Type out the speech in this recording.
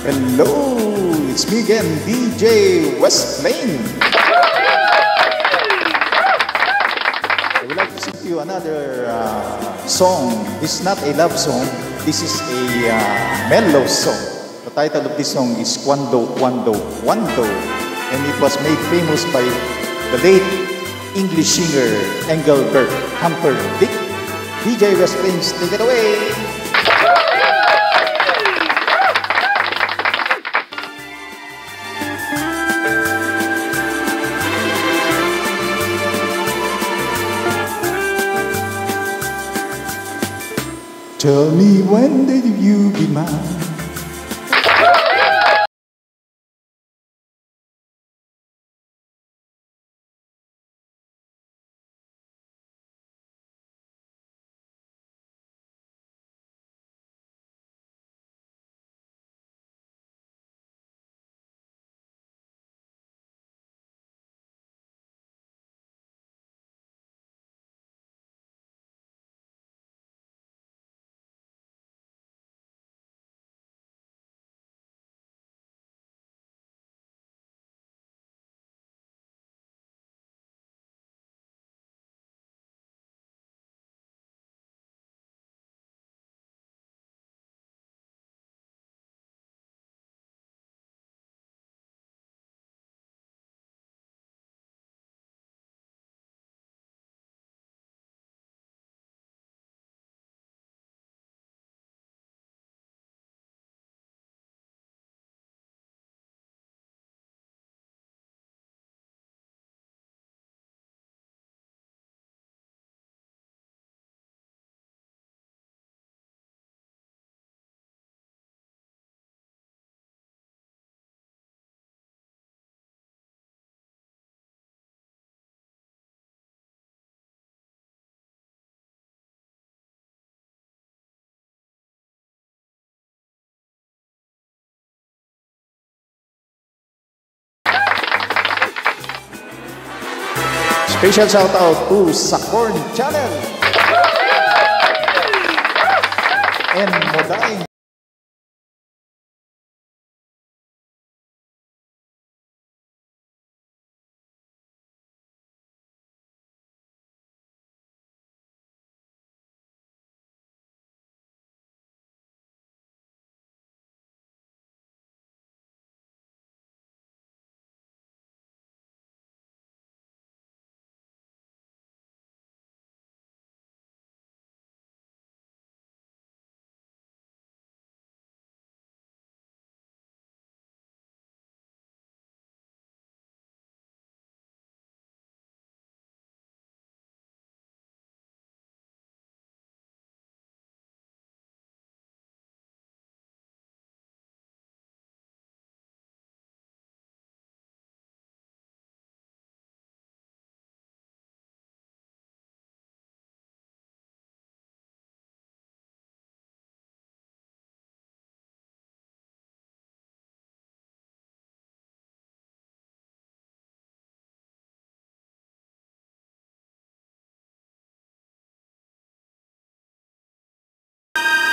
Hello, it's me again, DJ West Plain. I would like to sing to you another song. This is not a love song. This is a mellow song. The title of this song is Cuando, Cuando, Cuando. And it was made famous by the late English singer Engelbert Humperdinck. DJ West Plain, take it away. Tell me when did you be mine? Special shout out to Sakorn Channel and Modaing.